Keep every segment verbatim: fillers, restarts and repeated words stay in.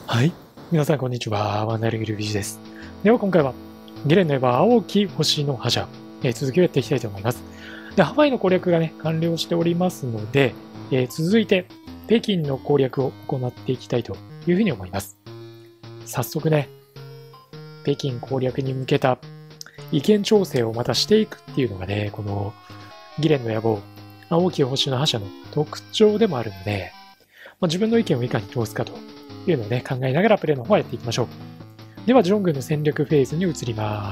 はい。皆さん、こんにちは。ワンダリングルビジです。では、今回は、ギレンのエヴァ青き星の覇者、えー、続きをやっていきたいと思います。で、ハワイの攻略がね、完了しておりますので、えー、続いて、北京の攻略を行っていきたいというふうに思います。早速ね、北京攻略に向けた意見調整をまたしていくっていうのがね、このギレンの野望、青き星の覇者の特徴でもあるので、まあ、自分の意見をいかに通すかというのをね、考えながらプレイの方をやっていきましょう。では、ジョン軍の戦略フェーズに移ります。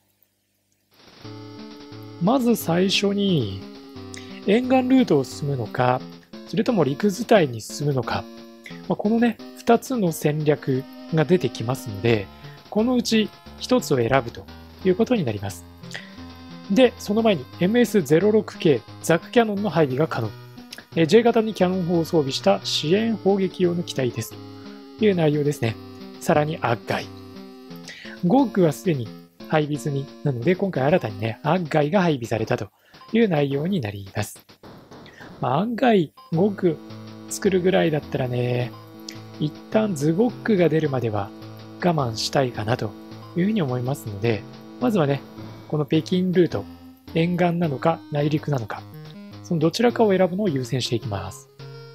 まず最初に、沿岸ルートを進むのか、それとも陸伝いに進むのか、まあ、このね、ふたつの戦略が出てきますので、このうちひとつを選ぶということになります。で、その前に エムエスゼロろくケー ザクキャノンの配備が可能。J 型にキャノン砲を装備した支援砲撃用の機体です。という内容ですね。さらに、アッガイ。ゴッグはすでに配備済みなので、今回新たにね、アッガイが配備されたという内容になります。まあ、アッガイ、ゴッグ作るぐらいだったらね、一旦ズゴッグが出るまでは我慢したいかなというふうに思いますので、まずはね、この北京ルート、沿岸なのか内陸なのか、そのどちらかを選ぶのを優先していきます。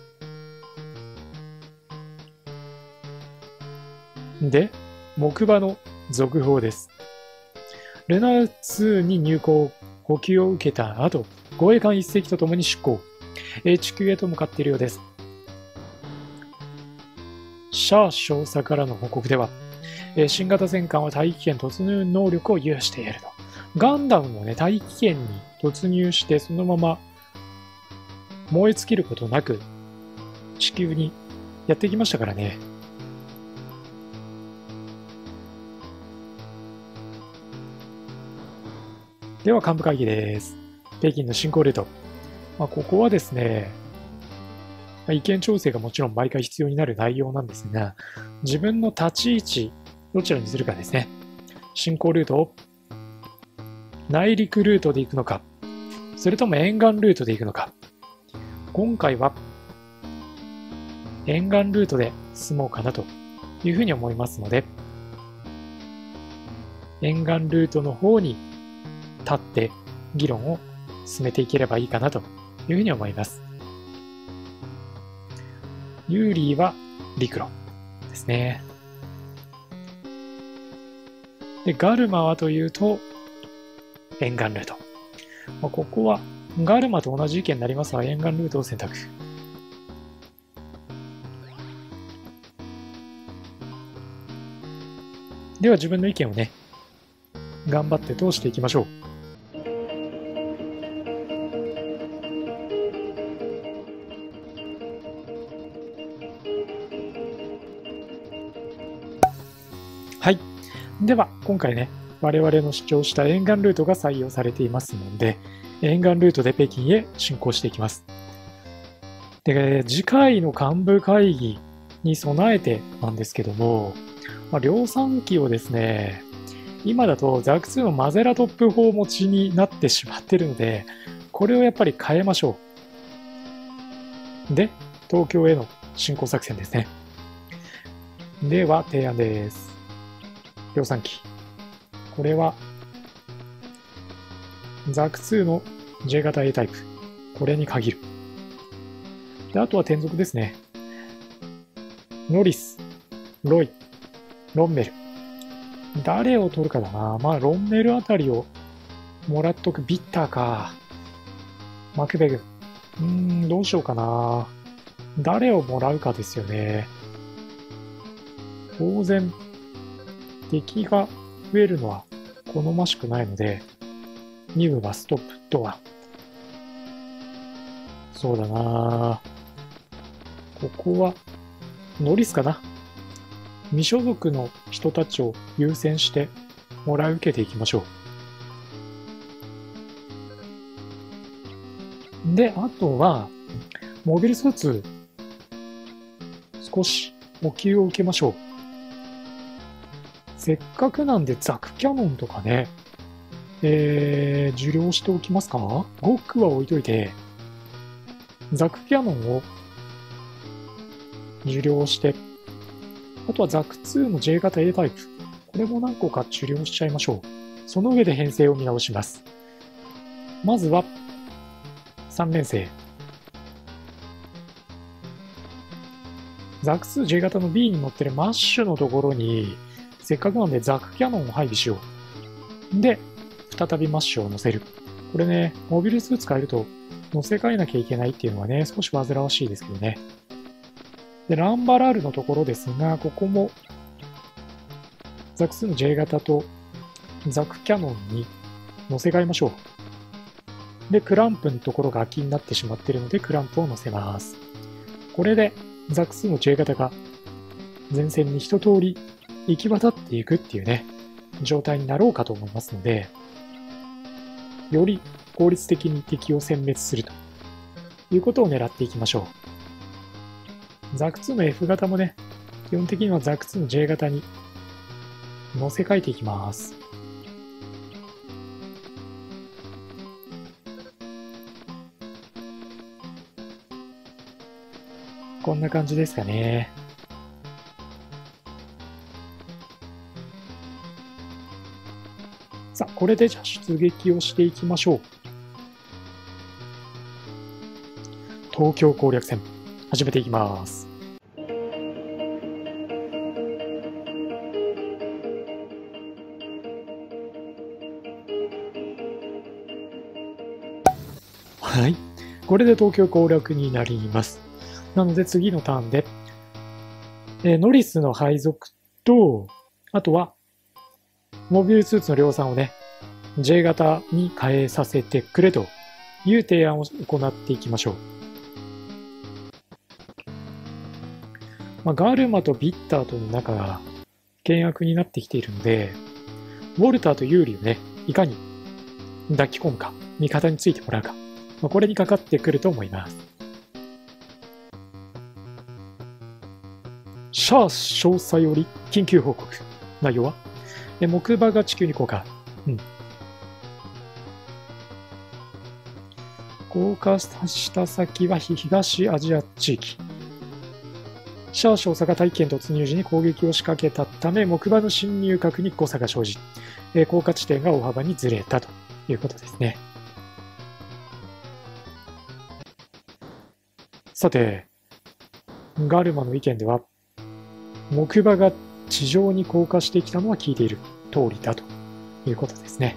で、木馬の続報です。ルナーツに入港、補給を受けた後、護衛艦一隻とともに出港。地球へと向かっているようです。シャー少佐からの報告では、新型戦艦は大気圏突入能力を有していると。ガンダムもね、大気圏に突入してそのまま燃え尽きることなく地球にやってきましたからね。では幹部会議です。北京の進行ルート。まあ、ここはですね、意見調整がもちろん毎回必要になる内容なんですが、自分の立ち位置、どちらにするかですね。進行ルートを内陸ルートで行くのか、それとも沿岸ルートで行くのか。今回は沿岸ルートで進もうかなというふうに思いますので、沿岸ルートの方に立って議論を進めていければいいかなというふうに思います。ユーリーは陸路ですね。で、ガルマはというと沿岸ルート。まあ、ここはガルマと同じ意見になりますが、沿岸ルートを選択。では自分の意見をね、頑張って通していきましょう。はい。では、今回ね、我々の主張した沿岸ルートが採用されていますので、沿岸ルートで北京へ進行していきます。で、次回の幹部会議に備えてなんですけども、まあ、量産機をですね、今だとザクツーのマゼラトップ砲持ちになってしまってるので、これをやっぱり変えましょう。で、東京への進行作戦ですね。では、提案です。量産機。これは、ザクツーの J 型 A タイプ。これに限る。で、あとは転属ですね。ノリス、ロイ、ロンメル。誰を取るかだな。まあ、ロンメルあたりをもらっとく。ビッターか。マクベグ。うーん、どうしようかな。誰をもらうかですよね。当然、敵が増えるのは好ましくないので、に部はストップドア。そうだな。ここは、ノリスかな。未所属の人たちを優先してもらい受けていきましょう。で、あとは、モビルスーツ、少し補給を受けましょう。せっかくなんでザクキャノンとかね、えー、受領しておきますか？ゴックは置いといて、ザクキャノンを受領してあとはザクツーの ジェイ 型 A タイプ。これも何個か治療しちゃいましょう。その上で編成を見直します。まずは、さん連星。ザクツー ジェイ 型の B に乗ってるマッシュのところに、せっかくなんでザクキャノンを配備しよう。で、再びマッシュを乗せる。これね、モビルスーツ変えると乗せ替えなきゃいけないっていうのはね、少し煩わしいですけどね。で、ランバラールのところですが、ここもザクツーの ジェイ 型とザクキャノンに乗せ替えましょう。で、クランプのところが空きになってしまっているので、クランプを乗せます。これでザクツーの ジェイ 型が前線に一通り行き渡っていくっていうね、状態になろうかと思いますので、より効率的に敵を殲滅するということを狙っていきましょう。ザクツーの F 型もね、基本的にはザクツーの J 型に乗せ替えていきます。こんな感じですかね。さあ、これでじゃあ出撃をしていきましょう。東京攻略戦、始めていきます。はい。これで東京攻略になります。なので次のターンで、えー、ノリスの配属と、あとは、モビルスーツの量産をね、J 型に変えさせてくれという提案を行っていきましょう。まあ、ガルマとビッターとの仲が険悪になってきているので、ウォルターとユーリをね、いかに抱き込むか、味方についてもらうか、まあ、これにかかってくると思います。シャース少佐より緊急報告。内容は木馬が地球に降下。うん。降下した先は東アジア地域。シャー少佐が大気圏突入時に攻撃を仕掛けたため、木馬の侵入角に誤差が生じ、降下地点が大幅にずれたということですね。さて、ガルマの意見では、木馬が地上に降下してきたのは聞いている通りだということですね。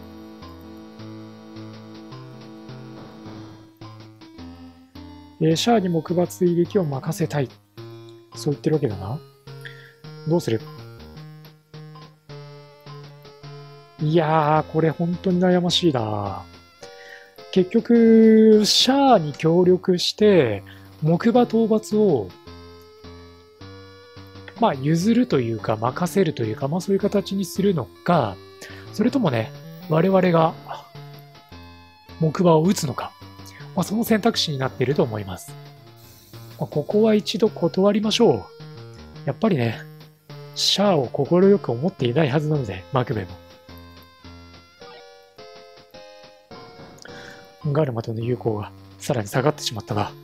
えー、シャアに木馬追撃を任せたい。そう言ってるわけだな。どうする？いやー、これ本当に悩ましいな。結局、シャアに協力して、木馬討伐をまあ、譲るというか、任せるというか、まあそういう形にするのか、それともね、我々が木馬を撃つのか、まあその選択肢になっていると思います。まあ、ここは一度断りましょう。やっぱりね、シャアを快く思っていないはずなので、マクベも。ガルマとの友好がさらに下がってしまったが、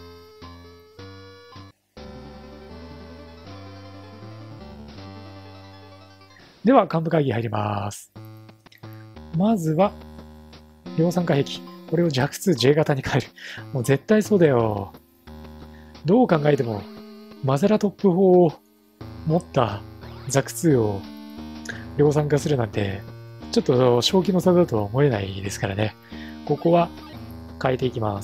では、幹部会議入ります。まずは、量産化兵器。これを弱 ツージェイ 型に変える。もう絶対そうだよ。どう考えても、マゼラトップ砲を持ったザクツーを量産化するなんて、ちょっと正気の差だとは思えないですからね。ここは変えていきます。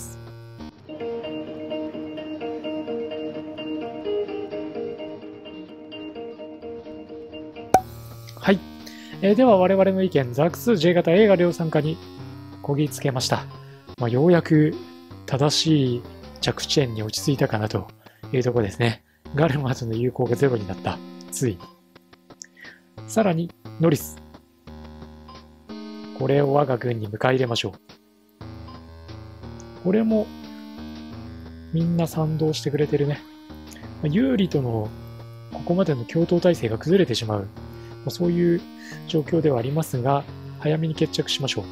はい。えー、では我々の意見、ザクツージェイ 型 A が量産化にこぎつけました。まあ、ようやく正しい着地点に落ち着いたかなというところですね。ガルマとの有効がゼロになった。ついに。さらに、ノリス。これを我が軍に迎え入れましょう。これもみんな賛同してくれてるね。有利とのここまでの共闘体制が崩れてしまう。そういう状況ではありますが、早めに決着しましょう。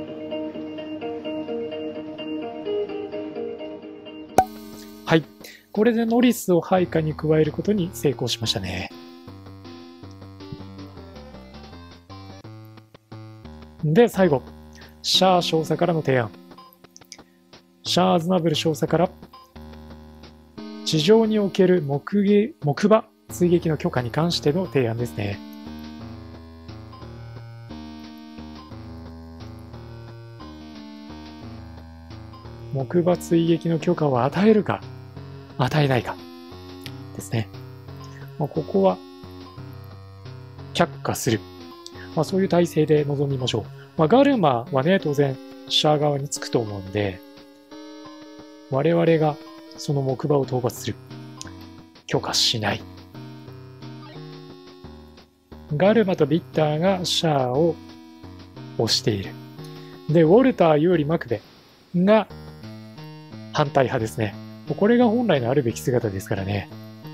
はい。 これでノリスを配下に加えることに成功しましたね。で、最後、シャー少佐からの提案。シャー・アズナブル少佐から、地上における木芸木馬追撃の許可に関しての提案ですね。木馬追撃の許可を与えるか、与えないかですね。まあ、ここは却下する。まあ、そういう体制で臨みましょう。まあ、ガルマはね、当然シャア側につくと思うんで、我々がその木馬を討伐する。許可しない。ガルマとビッターがシャアを押している。で、ウォルターよりマクベが反対派ですね。これが本来のあるべき姿ですからね。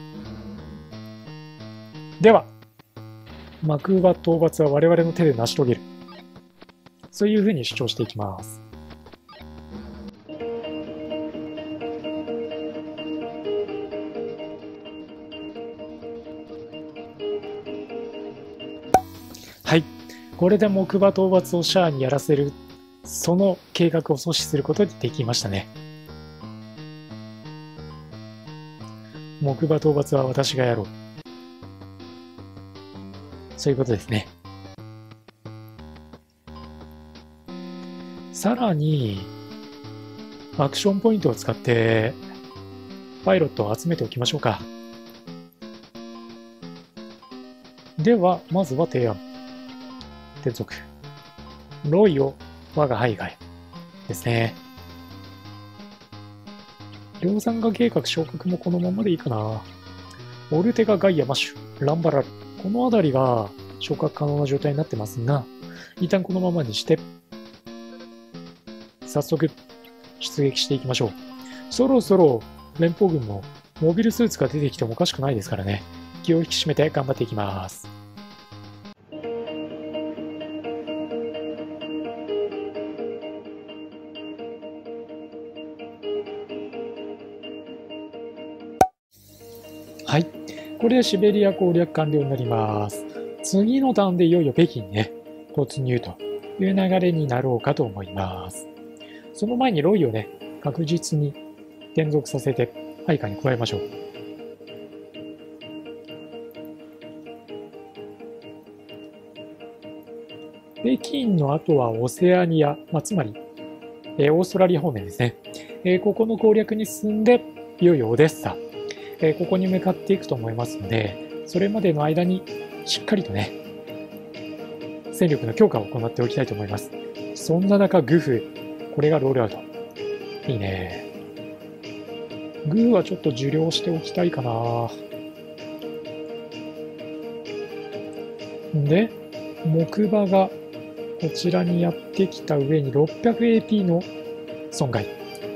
では、幕馬討伐は我々の手で成し遂げる。そういうふうに主張していきます。はい。これで木馬討伐をシャアにやらせる、その計画を阻止することにできましたね。木馬討伐は私がやろう。そういうことですね。さらに、アクションポイントを使って、パイロットを集めておきましょうか。では、まずは提案。転属。ロイを我が輩外ですね。量産化計画昇格もこのままでいいかな。オルテガ、ガイア、マッシュ、ランバラル。このあたりが昇格可能な状態になってますが、一旦このままにして、早速出撃していきましょう。そろそろ連邦軍もモビルスーツが出てきてもおかしくないですからね。気を引き締めて頑張っていきます。はい。これでシベリア攻略完了になります。次のターンでいよいよ北京にね、突入という流れになろうかと思います。その前にロイをね、確実に転属させて配下に加えましょう。北京の後はオセアニア、まあ、つまり、えー、オーストラリア方面ですね。えー、ここの攻略に進んで、いよいよオデッサ、えー、ここに向かっていくと思いますので、それまでの間にしっかりとね、戦力の強化を行っておきたいと思います。そんな中、グフ、これがロールアウト。いいね。グーはちょっと受領しておきたいかな。で、木馬がこちらにやってきた上に ろっぴゃくエーピー の損害。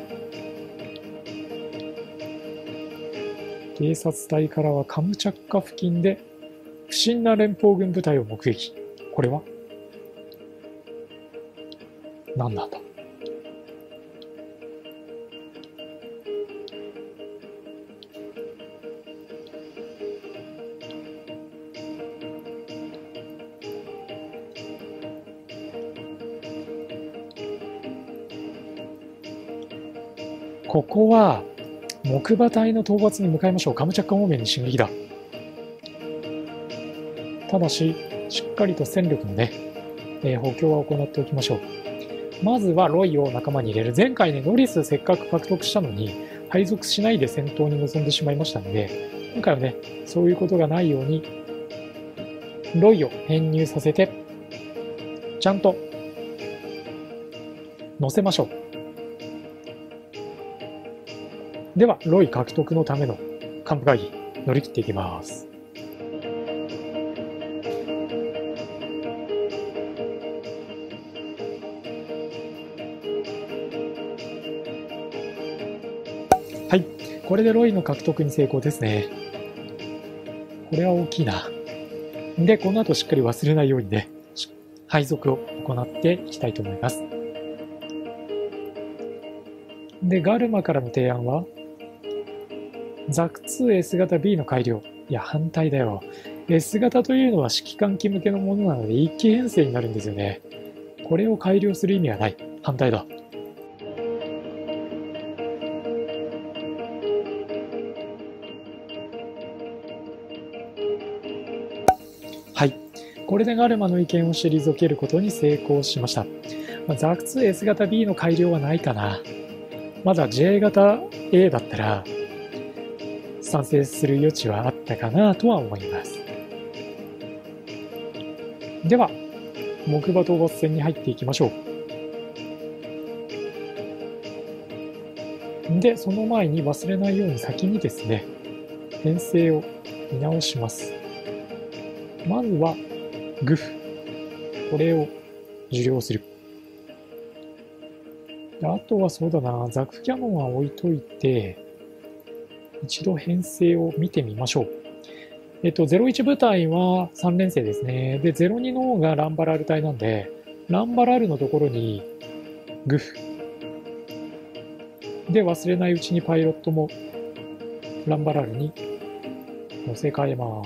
警察隊からはカムチャッカ付近で不審な連邦軍部隊を目撃。これは何なんだ。ここは木馬隊の討伐に向かいましょう。カムチャッカ方面に進撃だ。ただし、しっかりと戦力のね、えー、補強は行っておきましょう。まずはロイを仲間に入れる。前回ね、ノリスせっかく獲得したのに、配属しないで戦闘に臨んでしまいましたので、今回はね、そういうことがないように、ロイを編入させて、ちゃんと乗せましょう。では、ロイ獲得のための幹部会議、乗り切っていきます。はい。これでロイの獲得に成功ですね。これは大きいな。で、この後しっかり忘れないようにね、配属を行っていきたいと思います。で、ガルマからの提案は、 ザクツーエス 型 B の改良。いや、反対だよ。S 型というのは指揮官機向けのものなので一気編成になるんですよね。これを改良する意味はない。反対だ。はい。これでガルマの意見を退けることに成功しました。まあ、ザクツーエス 型 B の改良はないかな。まだ J 型 A だったら賛成する余地はあったかなとは思います。では、木馬討伐戦に入っていきましょう。で、その前に忘れないように先にですね、編成を見直します。まずは、グフ。これを受領する。あとはそうだな、ザクキャノンは置いといて、一度編成を見てみましょう。えっと、ゼロいち部隊はさん連星ですね。で、ゼロにの方がランバラル隊なんで、ランバラルのところにグフ。で、忘れないうちにパイロットもランバラルに乗せ替えます。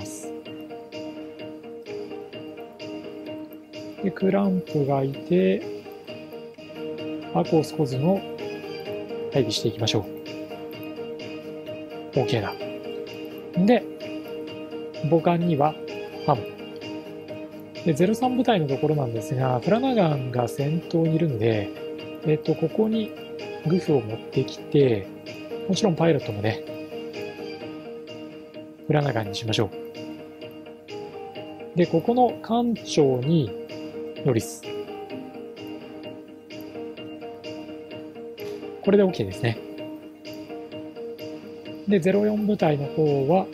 で、クランプがいて、アコースコズの配備していきましょう。OK だ。で、母艦にはファム。で、ゼロさん部隊のところなんですが、フラナガンが先頭にいるんで、えっと、ここにグフを持ってきて、もちろんパイロットもね、フラナガンにしましょう。で、ここの艦長にノリス。これで OK ですね。で、ゼロよん部隊の方は、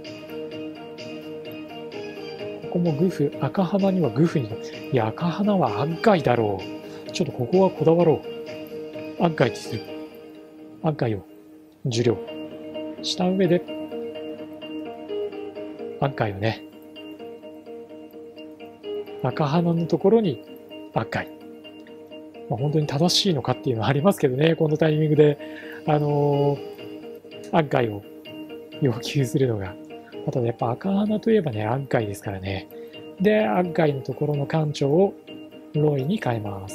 ここもグフ、赤花にはグフに、いや、赤花はアッガイだろう。ちょっとここはこだわろう。アッガイにする。アッガイを受領した上で、アッガイをね、赤花のところにアッガイ。まあ、本当に正しいのかっていうのはありますけどね、このタイミングで、あのー、アッガイを要求するのが。あとね、やっぱ赤花といえばね、アッガイですからね。で、アッガイのところの艦長をロイに変えます。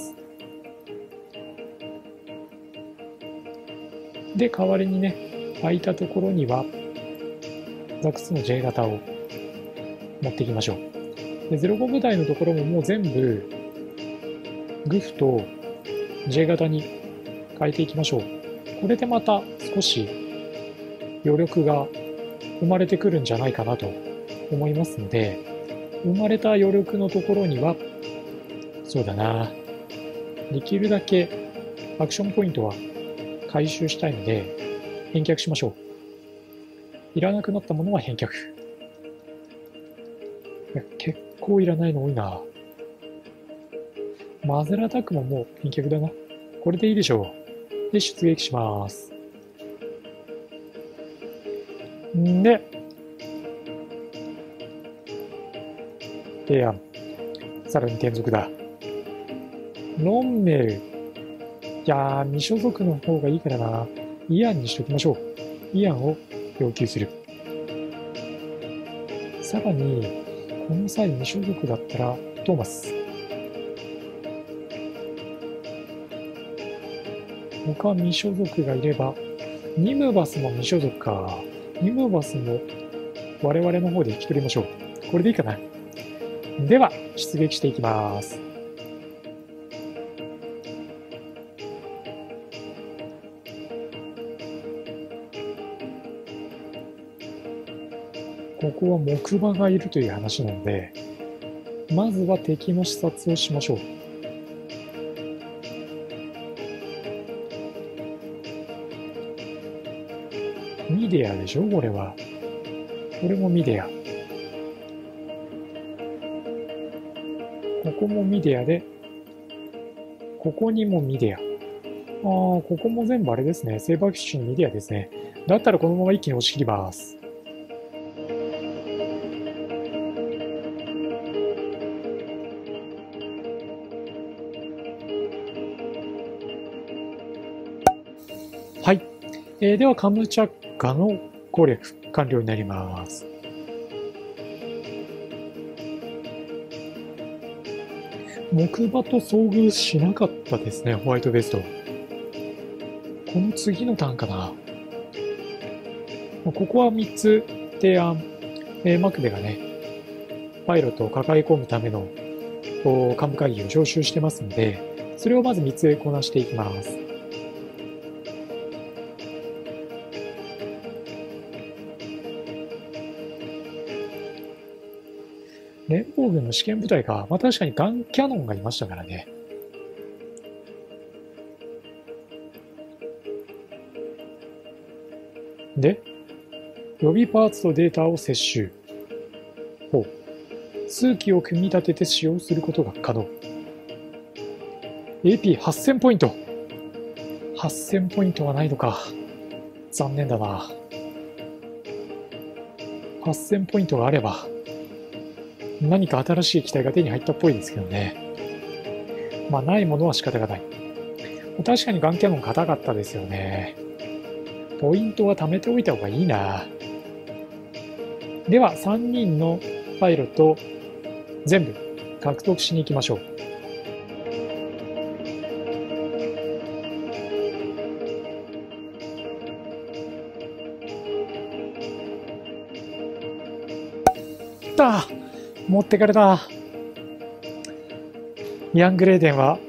で、代わりにね、空いたところには、ザクスの J 型を持っていきましょう。で、ゼロご部隊のところももう全部、グフと J 型に変えていきましょう。これでまた少し余力が生まれてくるんじゃないかなと思いますので、生まれた余力のところには、そうだな、できるだけアクションポイントは回収したいので、返却しましょう。いらなくなったものは返却。いや、結構いらないの多いな。マゼラアタックももう返却だな。これでいいでしょう。で、出撃します。んで、提案。さらに転属だ。ロンメル。いやー、未所属の方がいいからな。イアンにしときましょう。イアンを要求する。さらに、この際未所属だったら、トーマス。他未所属がいれば、ニムバスも未所属か。ニムバスも我々の方で引き取りましょう。これでいいかな。では、出撃していきます。ここは木馬がいるという話なので、まずは敵の視察をしましょう。ミデアでしょこれは。これもミデア。ここもミデアで、ここにもミデア。ああ、ここも全部あれですね。セーバー基地にミデアですね。だったらこのまま一気に押し切ります。はい。えー、では、カムチャッカの攻略完了になります。木馬と遭遇しなかったですね、ホワイトベスト。この次のターンかな。ここはみっつ提案、えー、マクベがね、パイロットを抱え込むための幹部会議を招集してますので、それをまずみっつこなしていきます。連邦軍の試験部隊か。まあ確かにガンキャノンがいましたからね。で、予備パーツとデータを摂取。ほう。数機を組み立てて使用することが可能。エーピーはっせん ポイント。はっせんポイントはないのか。残念だな。はっせんポイントがあれば、何か新しい機体が手に入ったっぽいですけどね。まあ、ないものは仕方がない。確かにガンキャノン硬かったですよね。ポイントは貯めておいた方がいいな。では、さんにんのパイロットを全部獲得しに行きましょう。きた！持ってかれた。ヤングレーデンは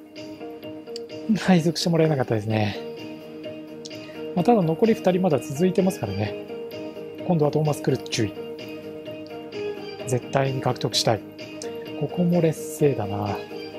配属してもらえなかったですね。まあ、ただ残りふたりまだ続いてますからね。今度はトーマス・クルッ注意。絶対に獲得したい。ここも劣勢だな。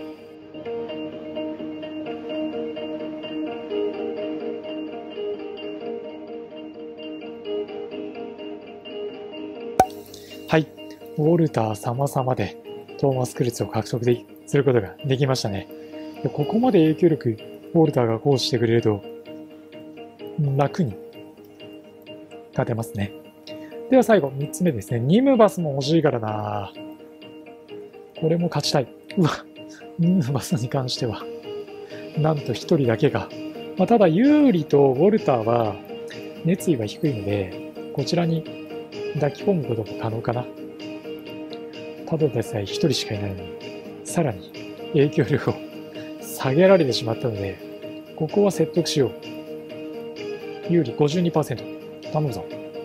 はい。ウォルター様々でトーマス・クルツを獲得することができましたね。でここまで影響力ウォルターが行使してくれると楽に勝てますね。では最後みっつめですね。ニムバスも欲しいからな。これも勝ちたい。うわ、ニムバスに関してはなんとひとりだけが、まあ、ただユーリとウォルターは熱意は低いのでこちらに抱き込むことも可能かな。ただでさえひとりしかいないのにさらに影響力を下げられてしまったので、ここは説得しよう。有利 ごじゅうにパーセント 頼むぞ。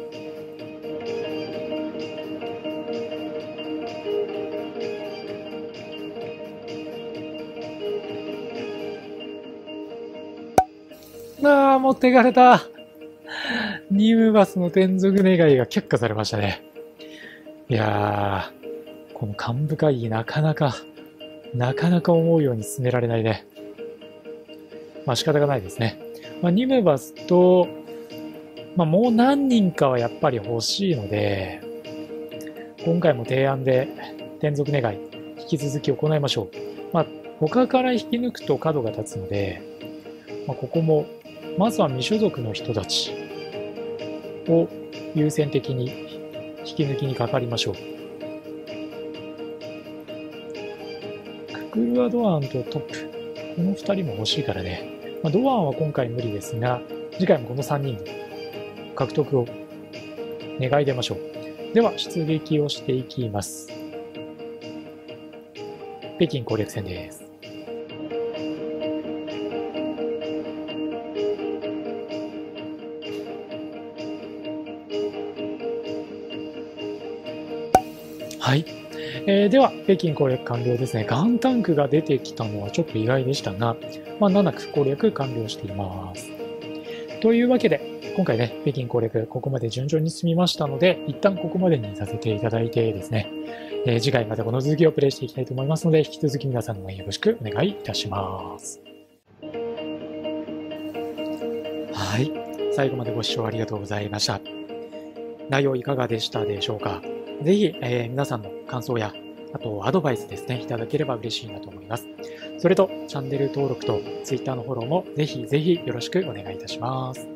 ああ、持っていかれた。ニムバスの転属願いが却下されましたね。いやー、この幹部会議なかなか、なかなか思うように進められないね。まあ仕方がないですね。まあ、ニムバスと、まあもう何人かはやっぱり欲しいので、今回も提案で転属願い、引き続き行いましょう。まあ他から引き抜くと角が立つので、まあ、ここも、まずは未所属の人たちを優先的に引き抜きにかかりましょう。ククルア・ドアンとトップ。このふたりも欲しいからね。まあ、ドアンは今回無理ですが、次回もこのさんにんで獲得を願い出ましょう。では、出撃をしていきます。北京攻略戦です。はい。えー、では、北京攻略完了ですね。ガンタンクが出てきたのはちょっと意外でしたが、まあ、ななく攻略完了しています。というわけで、今回ね、北京攻略ここまで順調に進みましたので、一旦ここまでにさせていただいてですね、えー、次回またこの続きをプレイしていきたいと思いますので、引き続き皆さんの応援よろしくお願いいたします。はい。最後までご視聴ありがとうございました。内容いかがでしたでしょうか。ぜひ、えー、皆さんの感想や、あとアドバイスですね、いただければ嬉しいなと思います。それと、チャンネル登録と Twitter のフォローもぜひぜひよろしくお願いいたします。